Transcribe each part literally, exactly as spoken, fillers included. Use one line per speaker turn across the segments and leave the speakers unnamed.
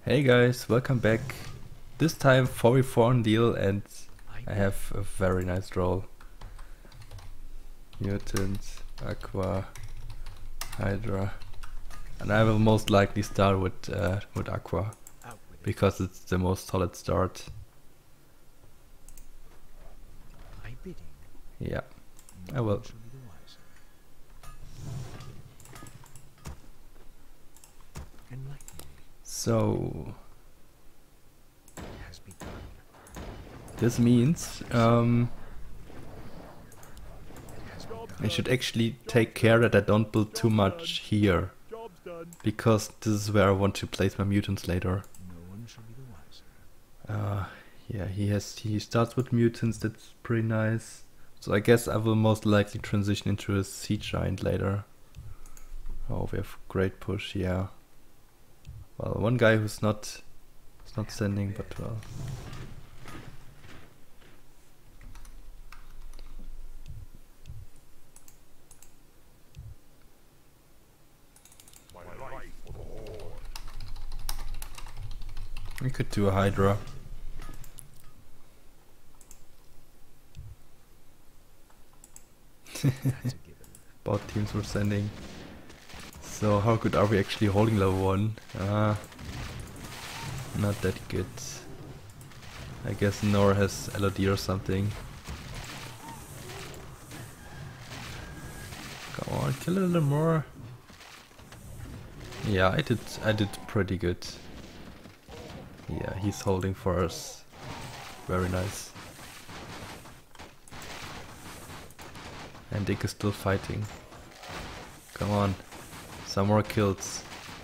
Hey guys, welcome back. This time four v four on deal and I have a very nice roll. Mutant, Aqua, Hydra. And I will most likely start with uh, with Aqua because it's the most solid start. Yeah, I will. So this means um, I should actually take care that I don't build too much here, because this is where I want to place my mutants later. Uh, yeah, he has he starts with mutants. That's pretty nice. So I guess I will most likely transition into a Sea Giant later. Oh, we have great push, yeah. Well, one guy who's not is not sending, but well. We could do a Hydra. Both teams were sending. So how good are we actually holding level one? Ah, not that good. I guess Nor has L O D or something. Come on, kill a little more. Yeah, I did. I did pretty good. Yeah, he's holding for us. Very nice. And Dick is still fighting. Come on. Some more kills.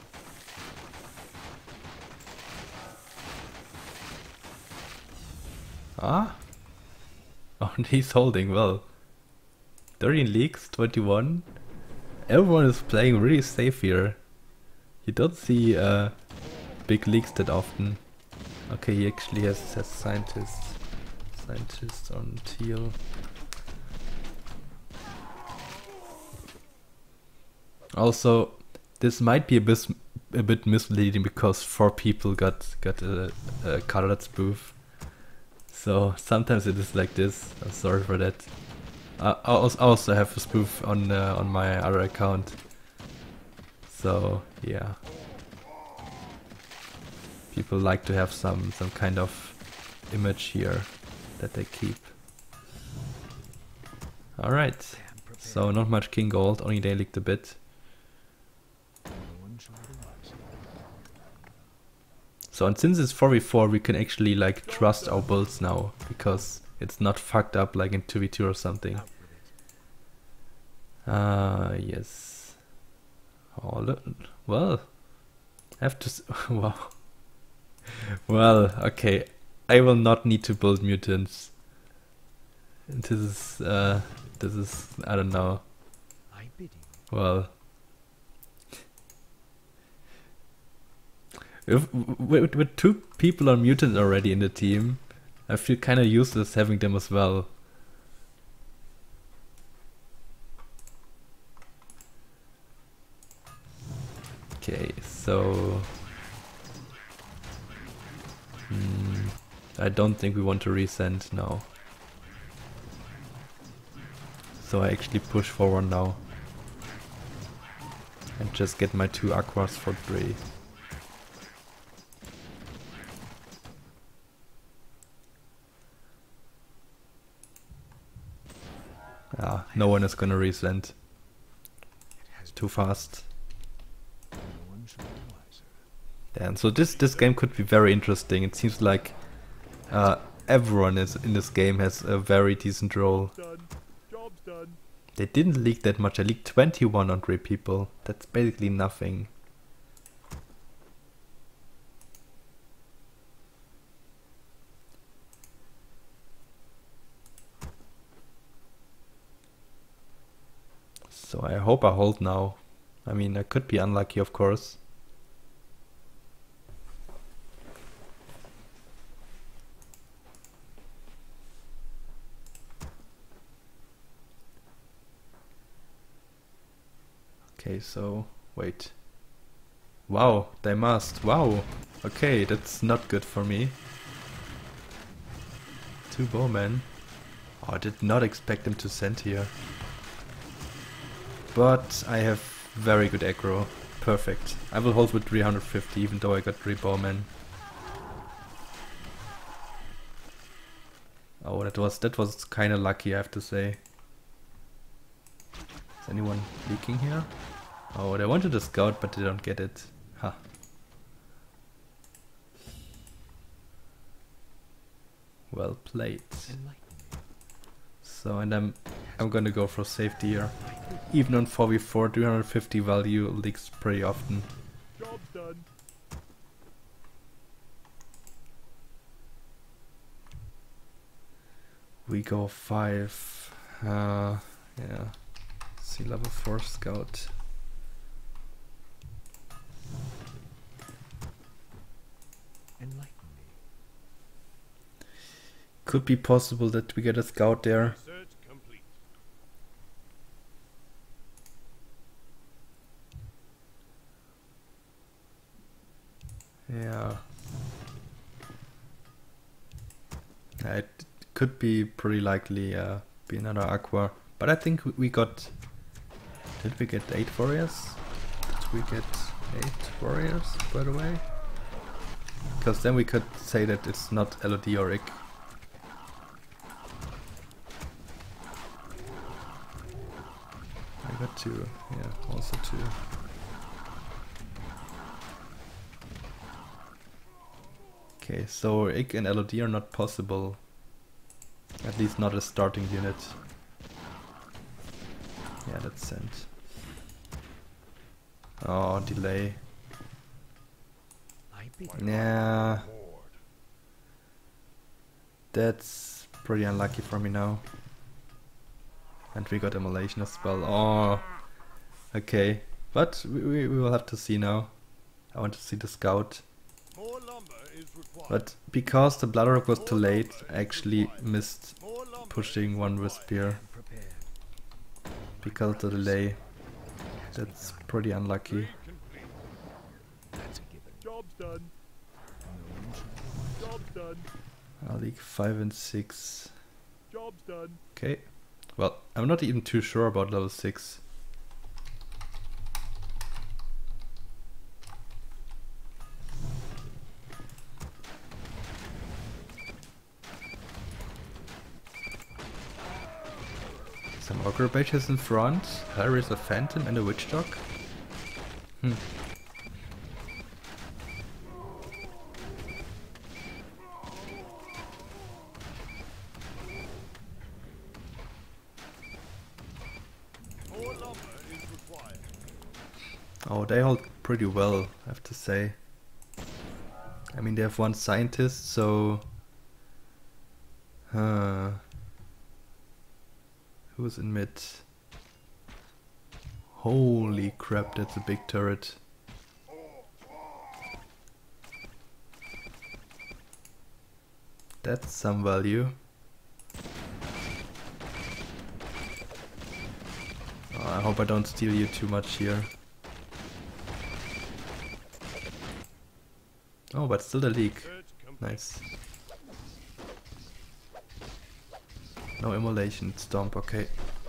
Ah? Oh, and he's holding well. thirteen leaks, twenty-one. Everyone is playing really safe here. You don't see uh, big leaks that often. Okay, he actually has, has scientists. Scientists on teal. Also, this might be a bit a bit misleading because four people got got a, a colored spoof. So sometimes it is like this. I'm sorry for that. I I also have a spoof on uh, on my other account. So yeah, people like to have some some kind of image here that they keep. All right. So not much king gold. Only they leaked a bit. So and since it's four v four, we can actually like trust our builds now, because it's not fucked up like in two v two or something. Ah, uh, yes. Oh, look. Well, I have to. S wow. Well, okay. I will not need to build mutants. This is. Uh, this is. I don't know. Well. If, with, with two people on mutant already in the team, I feel kind of useless having them as well. Okay, so hmm, I don't think we want to resend now. So I actually push forward now and just get my two aquas for free. Ah, no one is gonna resend. Too fast. Damn, so this this game could be very interesting. It seems like uh, everyone is in this game has a very decent role. They didn't leak that much. I leaked twenty-one on three people. That's basically nothing. So I hope I hold now. I mean, I could be unlucky, of course. Okay, so wait. Wow, they must. Wow. Okay, that's not good for me. Two bowmen. Oh, I did not expect them to send here. But I have very good aggro. Perfect. I will hold with three hundred fifty even though I got three bowmen. Oh, that was that was kind of lucky, I have to say. Is anyone leaking here? Oh, they wanted a scout, but they don't get it. Ha. Well played. So, and I'm I'm gonna go for safety here. Even on four v four, three hundred fifty value leaks pretty often.
Job done.
We go five. Uh, yeah. Sea level four scout.
Enlighten me.
Could be possible that we get a scout there.
Search complete.
Yeah. Yeah, it could be pretty likely uh, be another aqua. But I think we got... Did we get eight warriors? Did we get eight warriors, by the way? Because then we could say that it's not L O D or I C. I got two, yeah, also two. Okay, so I C and L O D are not possible. At least not a starting unit. Yeah, that's sent. Oh, delay. Yeah. That's pretty unlucky for me now. And we got immolation as well. Oh, okay. But we, we, we will have to see now. I want to see the scout.
More lumber is required.
But because the Bloodrock was too late, I actually missed pushing one with spear. Because of the delay. That's pretty unlucky.
Job's done. Job's done.
I'll league five and six.
Job's done.
Okay. Well, I'm not even too sure about level six. Some ogre badges in front. There is a phantom and a witch dog. Hmm.
More lumber is required.
Oh, they hold pretty well, I have to say. I mean, they have one scientist, so... Huh. Who's in mid? Holy crap, that's a big turret. That's some value. Oh, I hope I don't steal you too much here. Oh, but still the leak. Nice. No immolation, stomp, okay.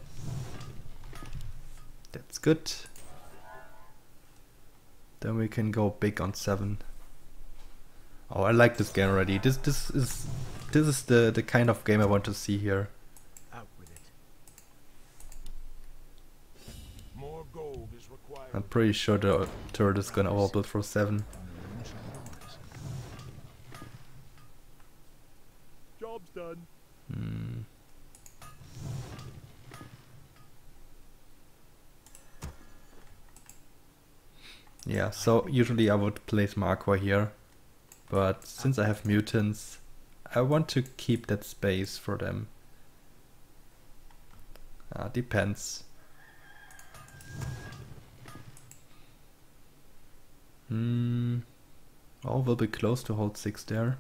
That's good. Then we can go big on seven. Oh, I like this game already. This this is this is the the kind of game I want to see here.
Out with it. More gold is required.
I'm pretty sure the turret is gonna overbuild for seven.
Job's done.
Hmm. Yeah, so usually I would place my aqua here, but since I have mutants, I want to keep that space for them. Uh, depends. Hmm. Oh, we'll be close to hold six there.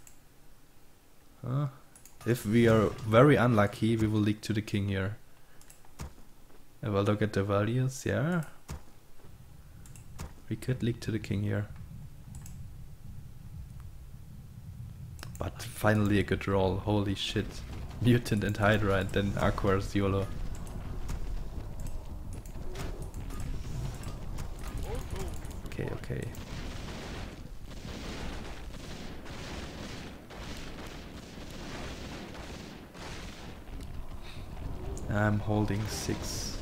Huh? If we are very unlucky, we will leak to the king here. I will look at the values, yeah. We could leak to the king here. But finally a good roll, holy shit. Mutant and Hydra and then Aqua's YOLO. Okay, okay. I'm holding six.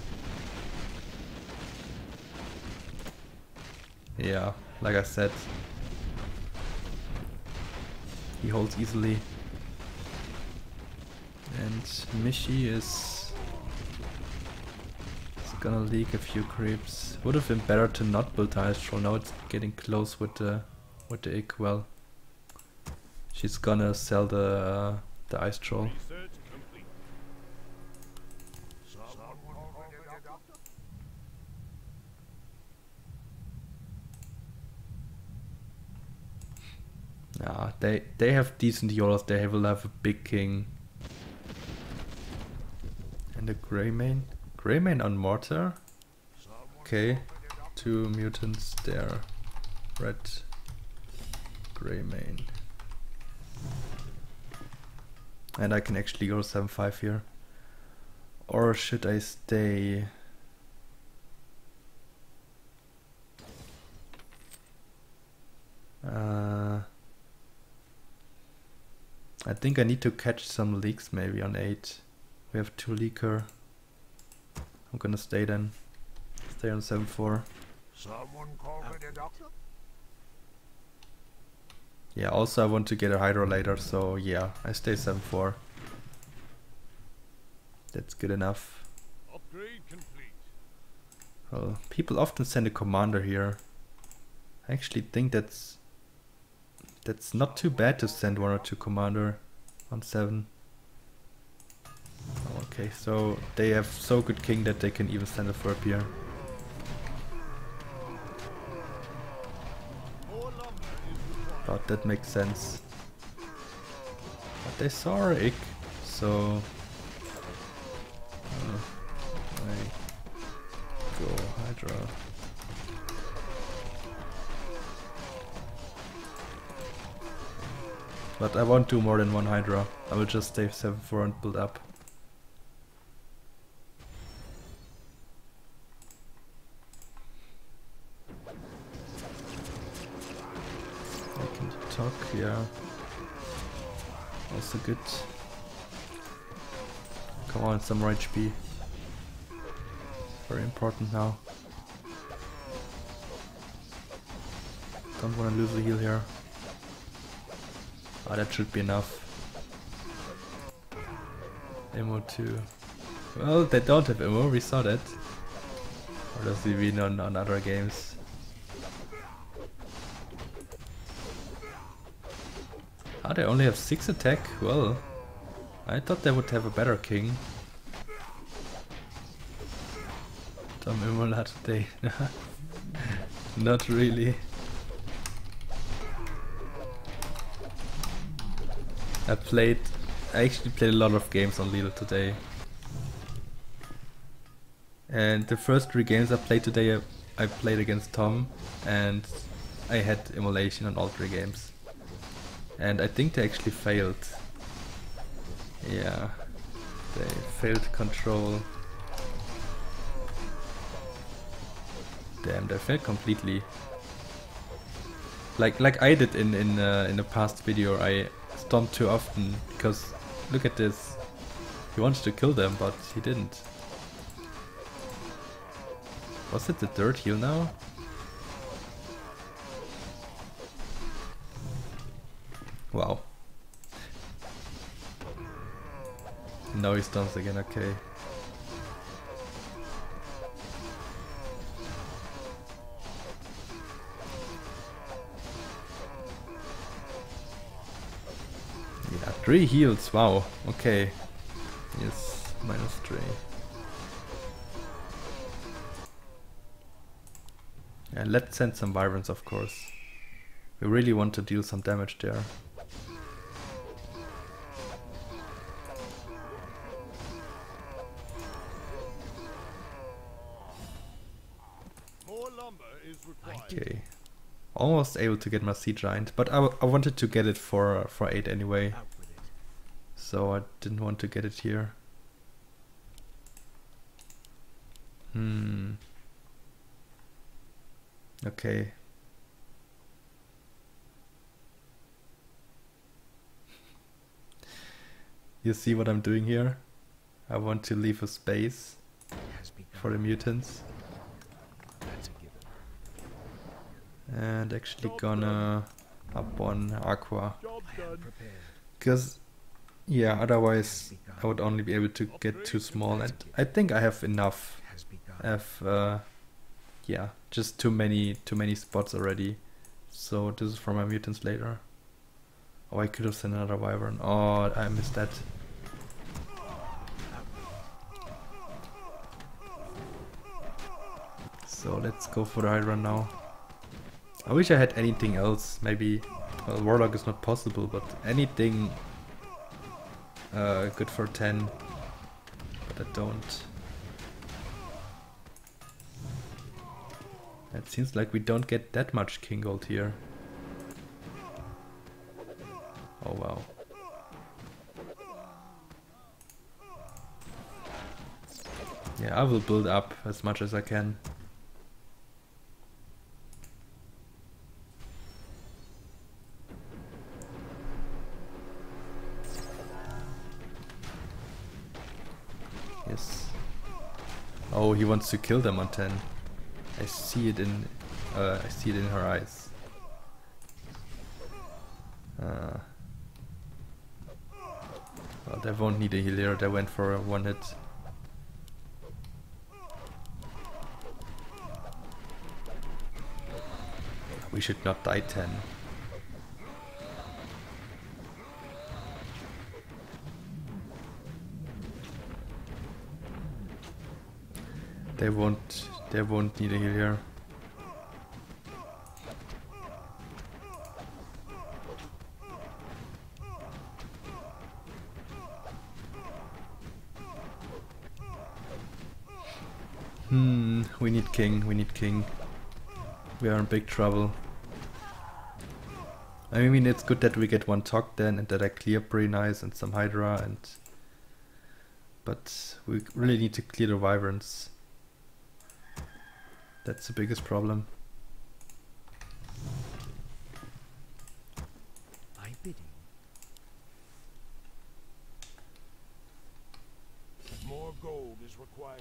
Yeah, like I said, he holds easily. And Mishi is, is gonna leak a few creeps. Would have been better to not build Ice Troll. Now it's getting close with the with the Ick. Well, she's gonna sell the uh, the Ice Troll.
Research complete. Someone already a doctor?
Nah, they they have decent YOLOs. They will have a big king. And a Greymane. Greymane on Mortar. Okay, two mutants there. Red Greymane. And I can actually go seven five here. Or should I stay? Uh, I think I need to catch some leaks maybe on eight. We have two leaker. I'm gonna stay then. Stay on seven four.
Someone call for the doctor?
Yeah, also I want to get a Hydro later, so yeah, I stay seven four. That's good enough.
Upgrade complete.
Well, people often send a commander here. I actually think that's that's not too bad to send one or two commander on seven. Okay, so they have so good king that they can even send a Furp here.
More lumber is required.
But that makes sense. But they saw our Ick, so uh, I go Hydra. But I won't do more than one Hydra. I will just stay seven four and build up. I can talk, yeah. Also good. Come on, some more H P. Very important now. Don't want to lose a heal here. Ah, that should be enough. Ammo two. Well, they don't have ammo, we saw that. Or does he win on, on other games? Ah, they only have six attack? Well, I thought they would have a better king. Tom Imola today. Not really. I played, I actually played a lot of games on Lidl today. And the first three games I played today, I, I played against Tom, and I had immolation on all three games. And I think they actually failed. Yeah, they failed control. Damn, they failed completely. Like like I did in in uh, in the past video. I stomped too often because look at this. He wanted to kill them, but he didn't. Was it the third heal now? Wow. Now he stomps again, okay. Yeah, three heals, wow, okay. Yes, minus three. And let's send some Wyverns, of course. We really want to deal some damage there.
More lumber is required.
Okay. almost able to get my Sea Giant, but I, w I wanted to get it for for eight anyway,
Out with it.
so I didn't want to get it here. Hmm. Okay. You see what I'm doing here? I want to leave a space
It has begun.
for the mutants,
That's a given.
and actually gonna up on Aqua,
Job
I am
done.
prepared.
because yeah, otherwise I would only be able to get too small, and I think I have enough.
It has begun.
I have uh, yeah, just too many too many spots already. So this is for my mutants later. Oh, I could have sent another wyvern. Oh, I missed that. So let's go for the Hydra now. I wish I had anything else. Maybe, well, Warlock is not possible, but anything uh, good for ten. But I don't. It seems like we don't get that much King Gold here. Oh wow. Yeah, I will build up as much as I can. Yes. Oh, he wants to kill them on ten. I see it in uh, I see it in her eyes. Uh, well, they won't need a healer. They went for a one hit. We should not die ten. They won't. They won't need a heal here. Hmm. We need king. We need king. We are in big trouble. I mean, it's good that we get one Tok then, and that I clear pretty nice, and some Hydra, and but we really need to clear the wyverns. That's the biggest problem.
My bidding.
More gold is required.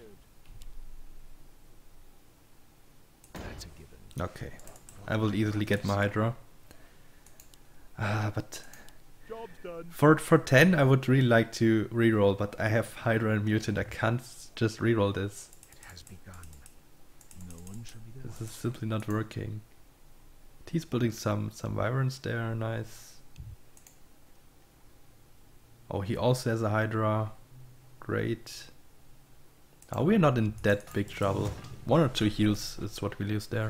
That's a given.
Okay, I will easily get my Hydra. Ah, but
Job's done.
for for ten, I would really like to reroll, but I have Hydra and Mutant. I can't just reroll this.
It has begun. No one shall be the
This is simply not working. He's building some some wyverns there, nice. Oh, he also has a Hydra. Great. Oh, we're not in that big trouble. One or two heals is what we lose there.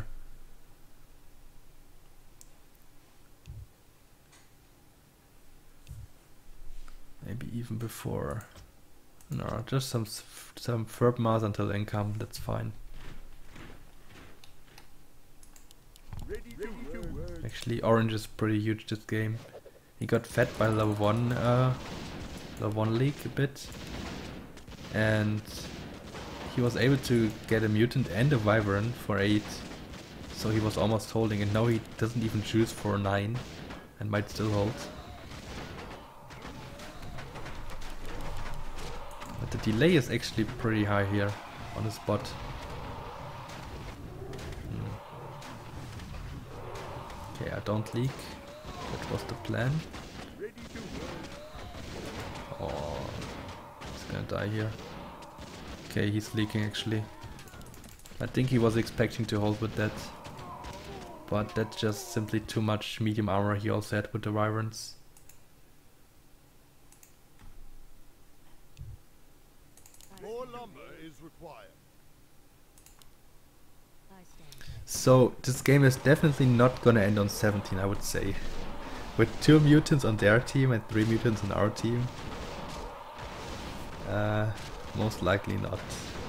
Maybe even before. No, just some s- some Ferb Mars until income. That's fine.
Ready to work.
Actually, Orange is pretty huge this game. He got fed by level one, uh, level one league a bit, and he was able to get a mutant and a wyvern for eight. So he was almost holding, and now he doesn't even choose for nine, and might still hold. But the delay is actually pretty high here on the spot. Hmm. Okay, I don't leak. That was the plan.
Ready to work.
Oh, he's gonna die here. Okay, he's leaking actually. I think he was expecting to hold with that. But that's just simply too much medium armor he also had with the wyverns.
More lumber is required.
So this game is definitely not gonna end on seventeen, I would say. With two mutants on their team and three mutants on our team. Uh, most likely not.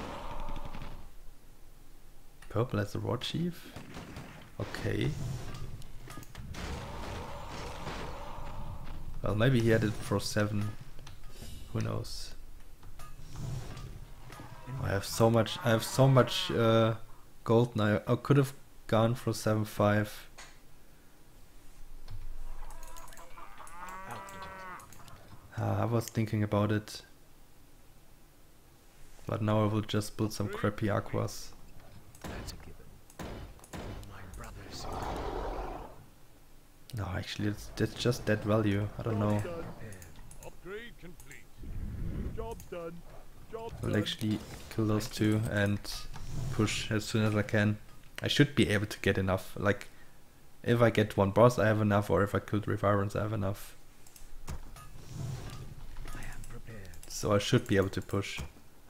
Purple as a War Chief? Okay. Well, maybe he had it for seven. Who knows? I have so much. I have so much uh, gold now. I could have gone for seven five. Uh, I was thinking about it, but now I will just build some crappy aquas.
That's a given. My brothers.
No, actually, it's that's just that value. I don't know.
Done. Upgrade complete. Job's done. Job's
I will
done.
actually kill those two and push as soon as I can. I should be able to get enough. Like, if I get one boss, I have enough, or if I kill three Vyrons, I have enough.
I am prepared.
So I should be able to push.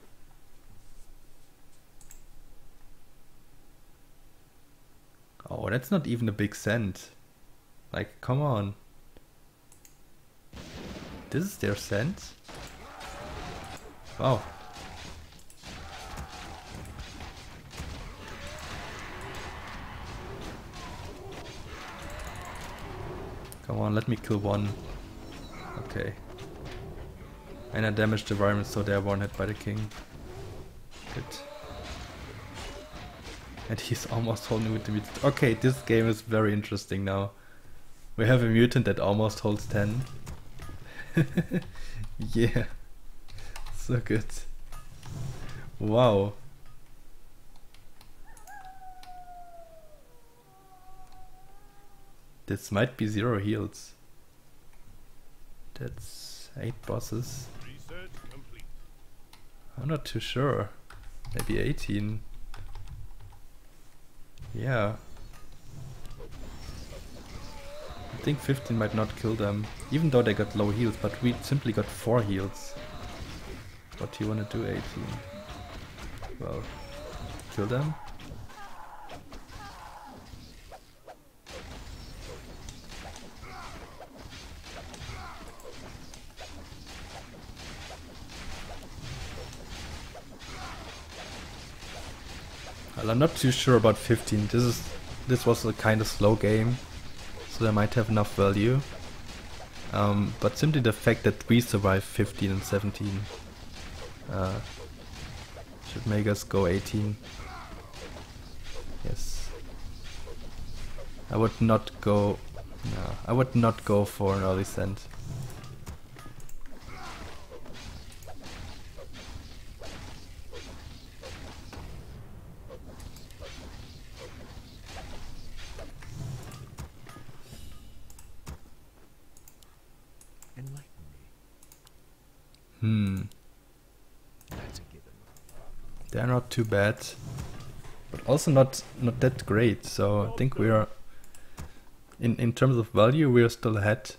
Oh, that's not even a big cent. Like, come on. This is their cent? Wow. Come on, let me kill one. Okay. And I damaged the environment, so they are one hit by the king. Good. And he's almost holding with the mutant. Okay, this game is very interesting now. We have a mutant that almost holds ten. Yeah. So good. Wow. This might be zero heals. That's eight bosses.
Research complete.
I'm not too sure. Maybe eighteen. Yeah. I think fifteen might not kill them, even though they got low heals, but we simply got four heals. What do you want to do, eighteen? Well, kill them? Well, I'm not too sure about fifteen. This is this was a kind of slow game, so they might have enough value. Um, but simply the fact that we survived fifteen and seventeen uh, should make us go eighteen. Yes. I would not go. No, I would not go for an early cent.
Enlighten me.
Hmm.
That's a given.
They're not too bad, but also not not that great. So I think we are, in in terms of value, we are still ahead,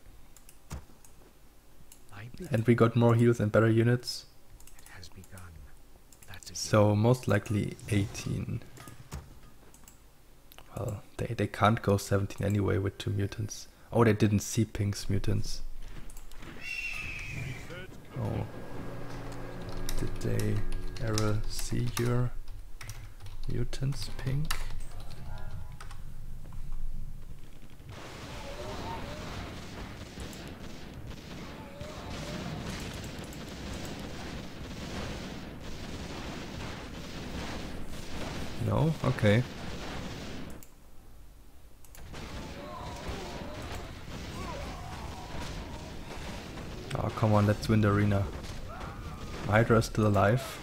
I bid
and we got more heals and better units.
it has begun. That's a given.
So most likely eighteen. Well, they they can't go seventeen anyway with two mutants. Oh, they didn't see Pink's mutants. Oh, did they ever see your mutants, Pink? No? Okay. Oh, come on, let's win the arena. Hydra is still alive.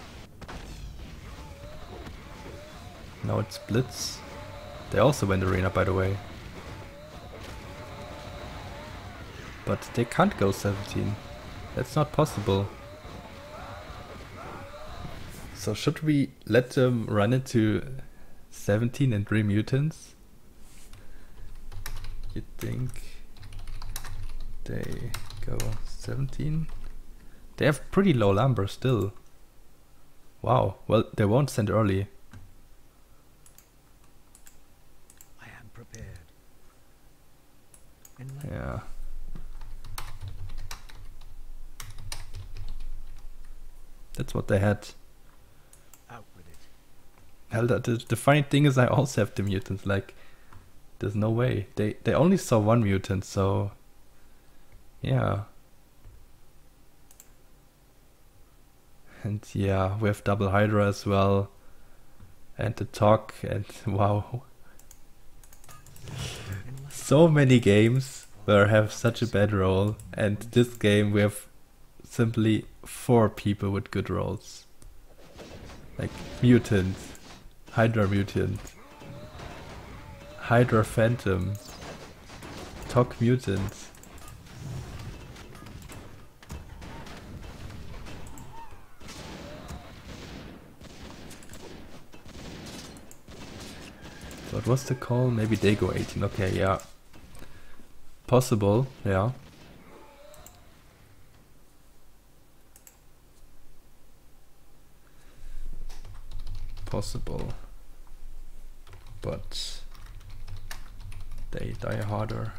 Now it's Blitz. They also win the arena, by the way. But they can't go seventeen. That's not possible. So should we let them run into seventeen and three mutants? You think they go seventeen? They have pretty low lumber still. Wow, well, they won't send early.
I am prepared. Enlighten.
Yeah. That's what they had.
Out with it.
Hell, the, the, the funny thing is I also have the mutants, like, there's no way. They, they only saw one mutant, so Yeah. And yeah, we have double Hydra as well. And the Talk, and wow. So many games where I have such a bad roll, and this game we have simply four people with good rolls. Like Mutant, Hydra Mutant, Hydra Phantom, Talk Mutant. What was the call? Maybe they go eighteen. Okay, yeah. Possible, yeah. Possible. But they die harder.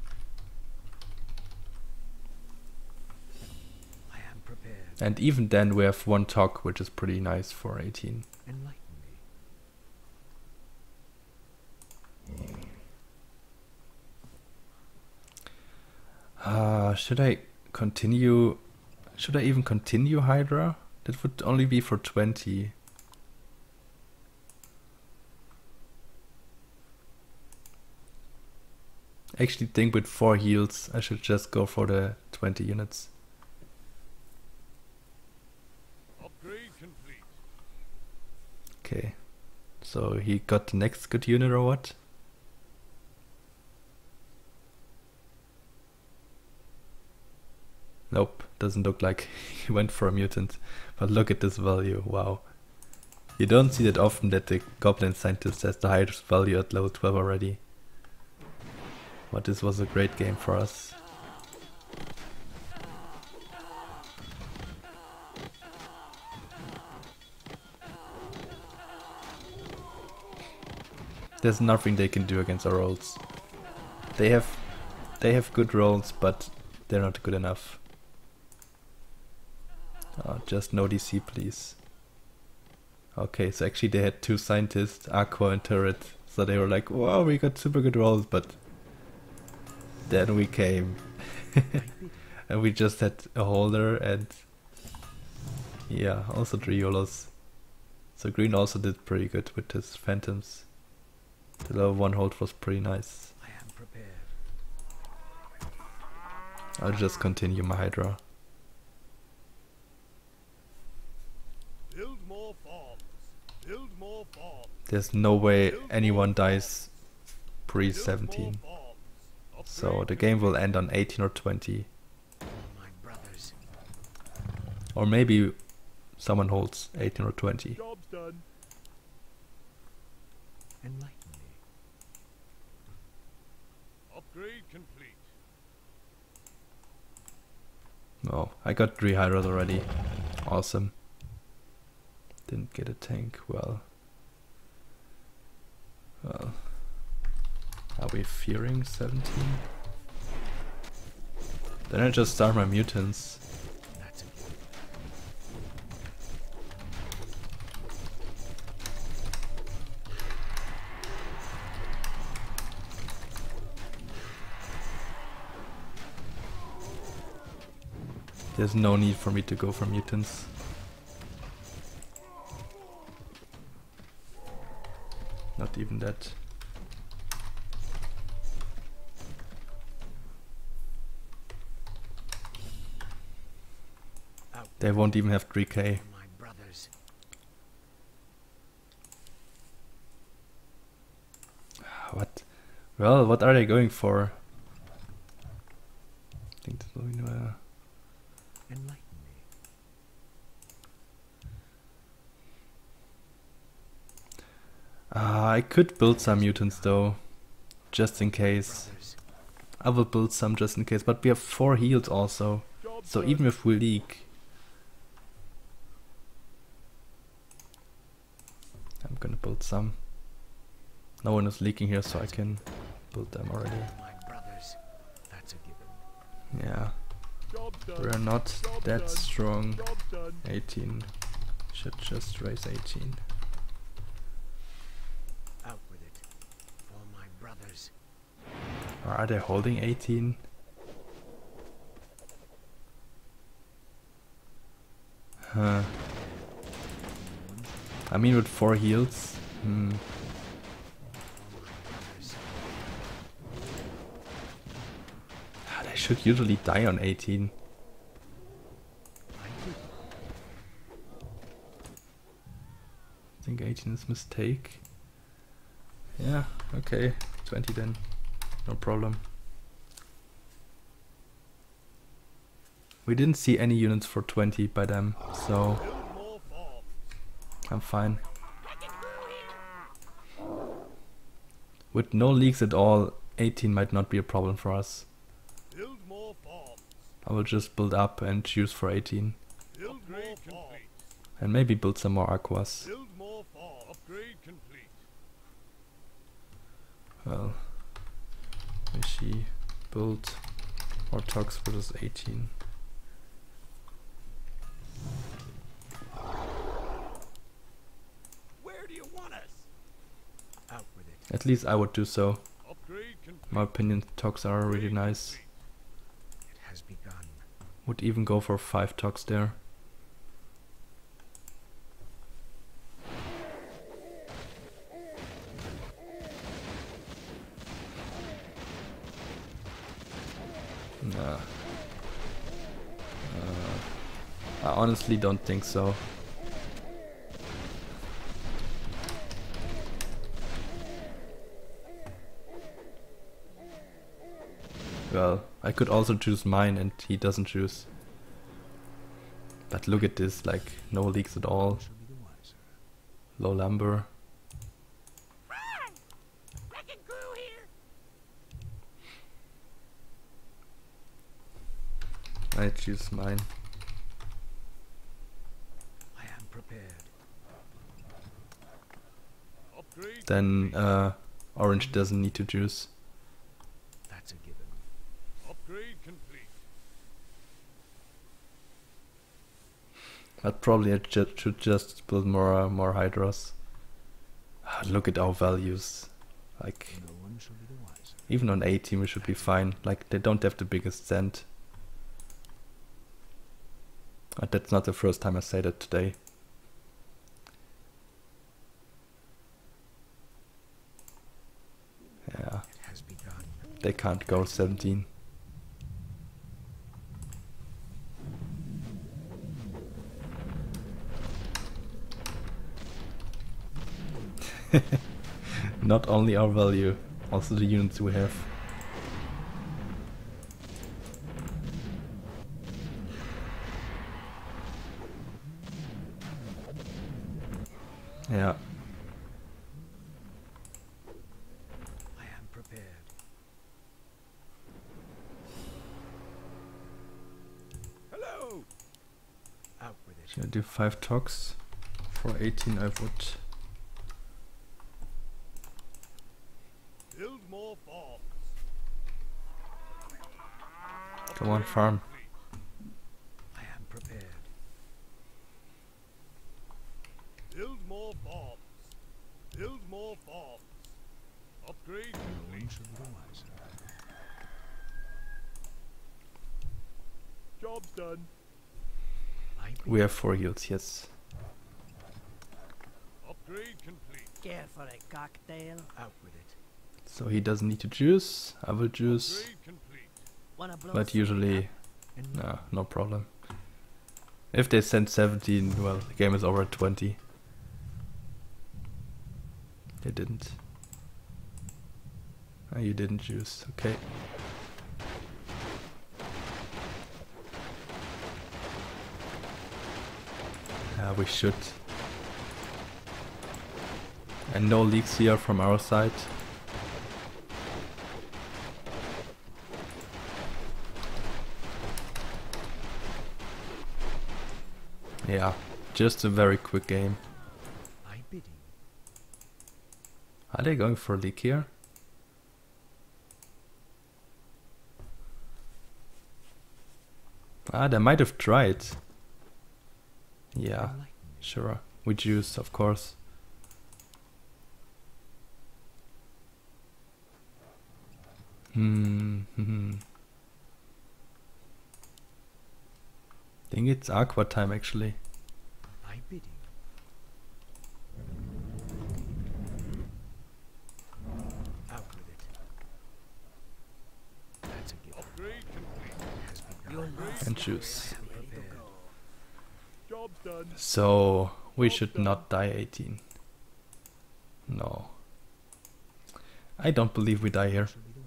I am prepared.
And even then we have one talk, which is pretty nice for eighteen.
Enlighten me.
Uh, should I continue? Should I even continue Hydra? That would only be for twenty. Actually think with four heals I should just go for the twenty units.
Upgrade complete.
Okay. So he got the next good unit or what? Nope, doesn't look like he went for a mutant. But look at this value, wow. You don't see that often that the Goblin Scientist has the highest value at level twelve already. But this was a great game for us. There's nothing they can do against our rolls. They have they have good rolls, but they're not good enough. Oh, just no D C, please. Okay, so actually they had two scientists, Aqua and Turret. So they were like, wow, we got super good rolls, but then we came. And we just had a holder and yeah, also Driolos. So green also did pretty good with his phantoms. The level one hold was pretty nice.
I am prepared.
I'll just continue my Hydra.
Build more farms. Build more farms.
There's no way anyone dies pre
Build more
seventeen.
farms.
So
Upgrade
the game will end on eighteen or twenty.
My brothers.
Or maybe someone holds eighteen or twenty.
Job's done.
Enlighten me.
Upgrade complete.
No, I got three Hydras already. Awesome. Didn't get a tank. Well. Well. Are we fearing seventeen? Then I just start my mutants.
That's a given.
There's no need for me to go for mutants. Not even that.
Out
They won't even have three K.
for my brothers.
What? Well, what are they going for? I think this will be uh,
Enlighten me.
uh, I could build some mutants though, just in case.
Brothers.
I will build some just in case, but we have four heals also.
Job's
So
done.
even if we leak, I'm gonna build some. No one is leaking here, so I can build them already.
My brothers. That's a given.
Yeah,
Job's done.
we're not
Job's
that
done.
strong.
Job's done.
eighteen. Should just raise eighteen.
Out with it. For my brothers.
Or are they holding eighteen? Uh, I mean, with four heals. Hmm. They should usually die on eighteen. I think eighteen is a mistake. Yeah, okay. twenty then. No problem. We didn't see any units for twenty by them, so
Build more farms.
I'm fine. With no leaks at all, eighteen might not be a problem for us.
Build more farms.
I will just build up and choose for eighteen.
Build more farms.
And maybe build some more aquas.
Build more farms. Upgrade complete.
Well, Mishi build more tox versus eighteen.
Where do you want us? Out with it.
At least I would do so.
Upgrade complete.
In my opinion, tox are really nice.
It has begun.
Would even go for five tox there. Nah. Uh, I honestly don't think so. Well, I could also choose mine and he doesn't choose. But look at this, like no leaks at all.
Shall be the wiser.
Low lumber. I choose mine.
I am prepared.
Upgrade.
Then uh, orange doesn't need to choose.
That's a given.
Upgrade complete.
But probably I ju should just build more uh, more hydras. Ah, look at our values. Like
No one shall be the wiser.
even on eighteen we should be fine. Like they don't have the biggest cent. Uh, that's not the first time I say that today. Yeah,
It has begun.
they can't go seventeen. Not only our value, also the units we have. Yeah,
I am prepared.
Hello.
Out with it.
should I do five tox? For eighteen I would.
Build more farms.
Come on, farm.
I am prepared.
Build more farms. Build more farms. Upgrade
No one
complete.
shall be the wiser.
Job's done.
I be
We have four heals, yes.
Upgrade complete.
Care for a cocktail?
out with it.
So he doesn't need to choose. I will choose.
Upgrade complete.
Wanna blow
But
some
usually,
up?
And
no, no problem. If they send seventeen, well, the game is over at twenty. They didn't. Ah, you didn't choose, okay. Yeah, we should. And no leaks here from our side. Yeah, just a very quick game.
I bidding.
Are they going for a leak here? Ah, they might have tried. Yeah,
Enlighten me.
sure. We choose, of course. Hmm. hmm. Think it's aqua time actually. And choose.
Job's done.
So we should not die eighteen. No. I don't believe we die here.
Shall be the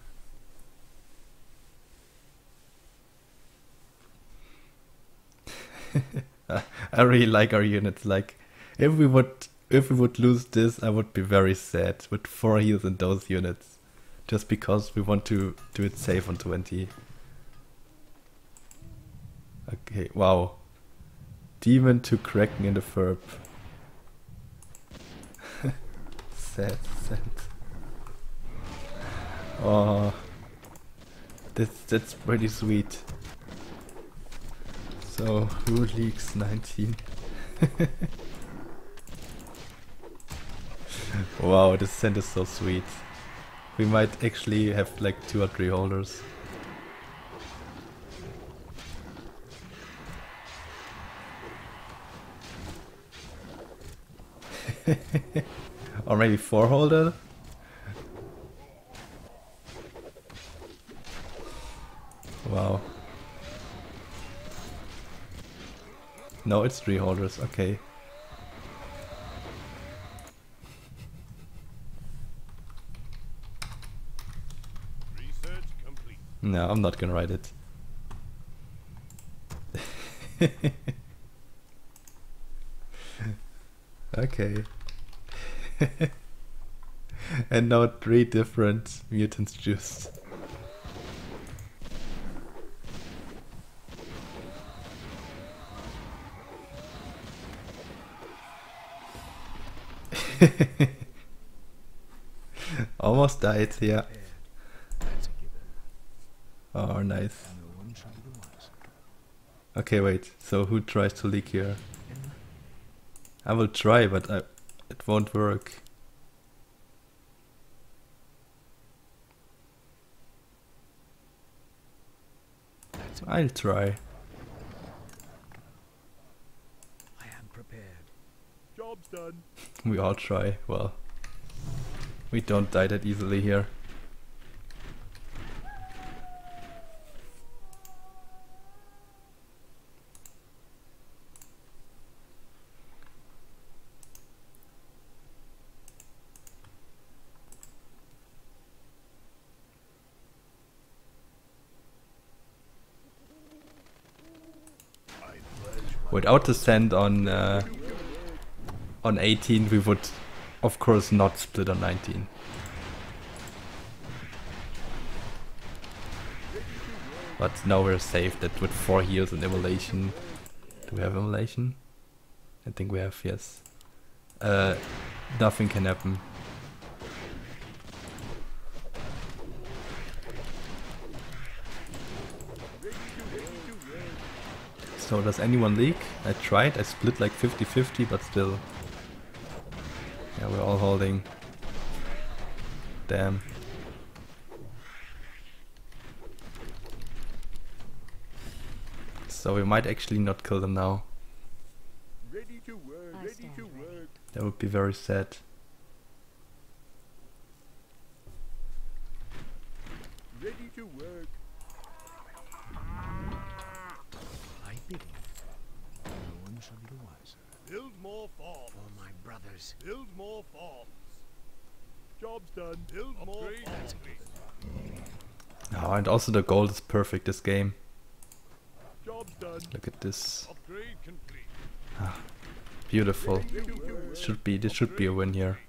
wiser.
I really like our units. Like, if we would, if we would lose this, I would be very sad with four heals in those units, just because we want to do it safe on twenty. Okay, wow. Demon to Kraken in the Ferb. sad, sad. Oh, that's that's pretty sweet. So, who leaks nineteen? Wow, this scent is so sweet. We might actually have like two or three holders. Or maybe four holder? Wow. No, it's three holders, okay.
Research complete.
No, I'm not gonna write it. Okay. And now three different mutants juiced. Almost died, yeah.
Prepared. That's a given.
Oh, nice.
No one shall be the wiser.
Okay, wait. So who tries to leak here?
And
I will try, but I, it won't work.
that's a
I'll try.
I am prepared.
Job's done.
We all try. Well, we don't die that easily here.
I pledge my
Without the send on uh, on eighteen, we would, of course, not split on nineteen. But now we're safe that with four heals and immolation. Do we have immolation? I think we have, yes. Uh, nothing can happen. So does anyone leak? I tried, I split like fifty fifty, but still. Yeah, we're all holding. Damn. So we might actually not kill them now.
ready to work.
I
Ready
stand
to
ready.
work.
That would be very sad.
Ready to work.
I begin. No one shall be the wiser.
Build more farms.
For my brothers.
Build more farms. Job's done. Build more farms.
Oh, and also the gold is perfect this game.
Job's done.
Look at this.
Upgrade complete.
Beautiful.
Ready to work.
This should be this should be a win here.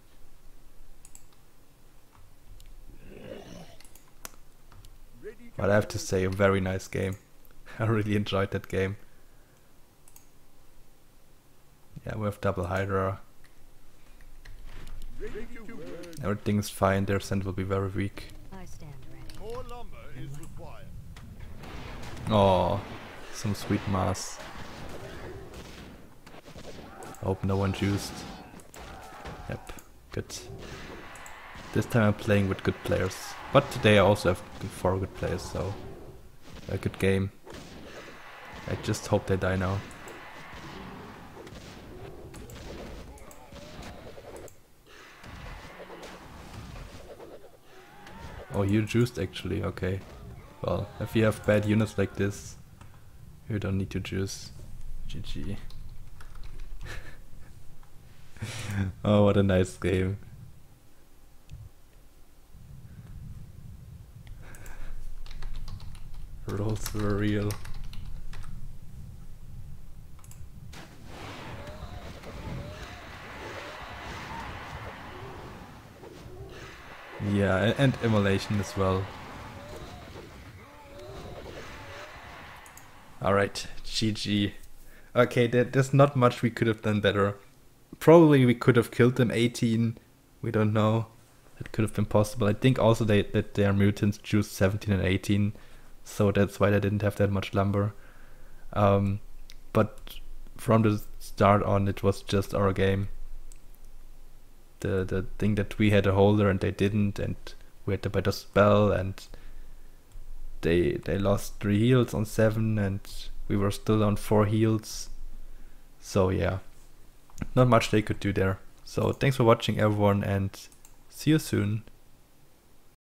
Ready to
But I have to
work.
say, a very nice game. I really enjoyed that game. Yeah, we have double Hydra.
Ready to work.
Everything's fine. Their send will be very weak.
I stand ready.
More lumber is required.
Oh, some sweet mass. Hope no one juiced. Yep, good. This time I'm playing with good players. But today I also have good- four good players, so a good game. I just hope they die now. Oh, you juiced actually, okay. Well, if you have bad units like this, You don't need to juice. G G. Oh, what a nice game. Rolls were real. Yeah, a- and immolation as well. Alright, G G. Okay, there, there's not much we could have done better. Probably we could have killed them eighteen. We don't know. It could have been possible. I think also they, that their mutants choose seventeen and eighteen. So that's why they didn't have that much lumber. Um, but from the start on, it was just our game. The the thing that we had a holder and they didn't, and we had the better spell, and they they lost three heals on seven, and we were still on four heals. So yeah, not much they could do there. So thanks for watching, everyone, and see you soon.